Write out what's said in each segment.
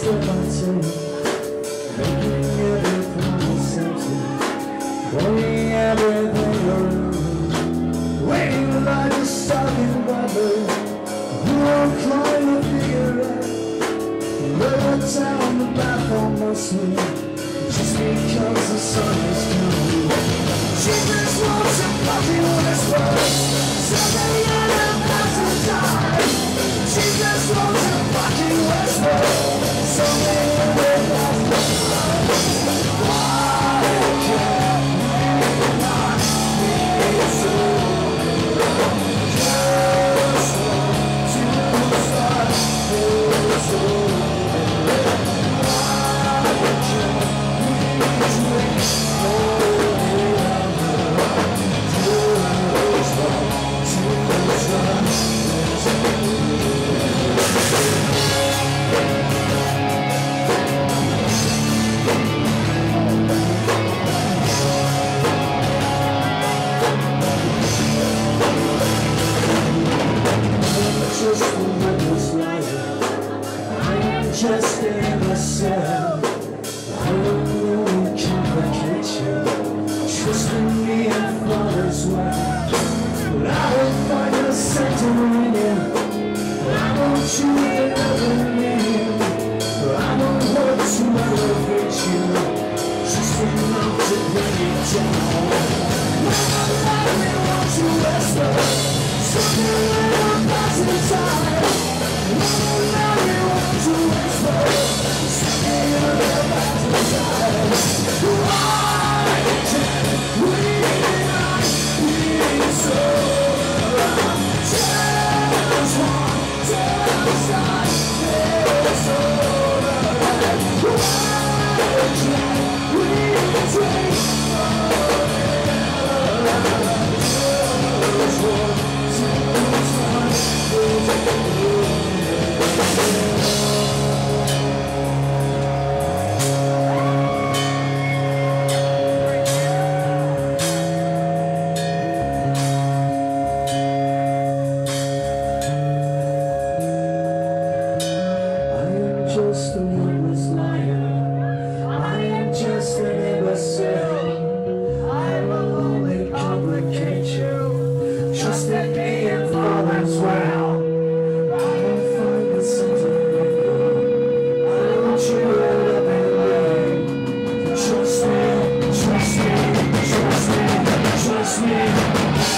step I take, making every promise empty, pouring everything around, waiting like a stocking bubble. You won't climb to figure out, lower down the back on my sleeve, just because the sun is coming. She just wants a fucking whisper, something in a thousand times. She just wants a fucking whisper, something in a thousand times. Why can't we not be so? Just want to start this over. Why can't we drink? Just in myself, I won't complicate you. Trust in me and fall as well. But I will find a center in you. I want you to love me. I don't want to elevate you, just enough to bring you down. I want to whisper something in a thousand times. I want to whisper something in a thousand times. Why can't we not be so? Just want to start this over. Why can't we take forever? Just want to start this over. Just a worthless liar, I am just an imbecile. I will only complicate you, trust in me and fall as well. I will find the center of you, I want you to love me. Trust me, trust me, trust me, trust me.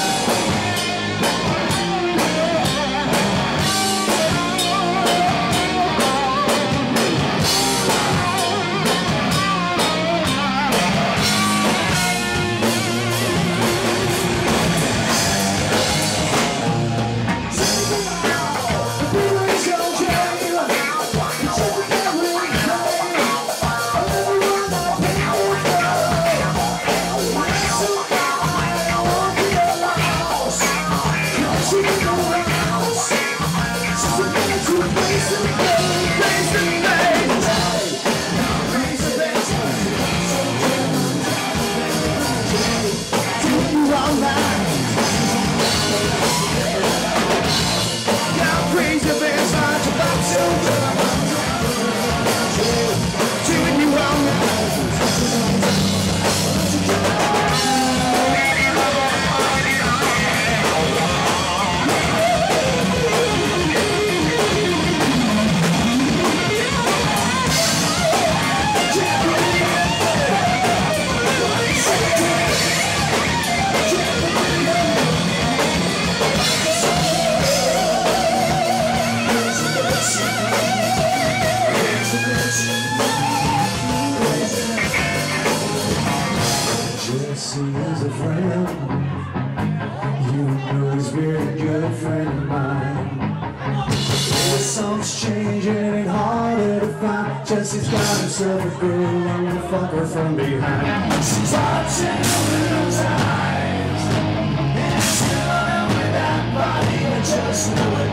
Jesse is a friend, you know he's very good friend of mine. The song's changing and harder to find. Jesse's got himself a girl, I'm gonna fuck her from behind. She's watching little times, and still on with that body, I just know it.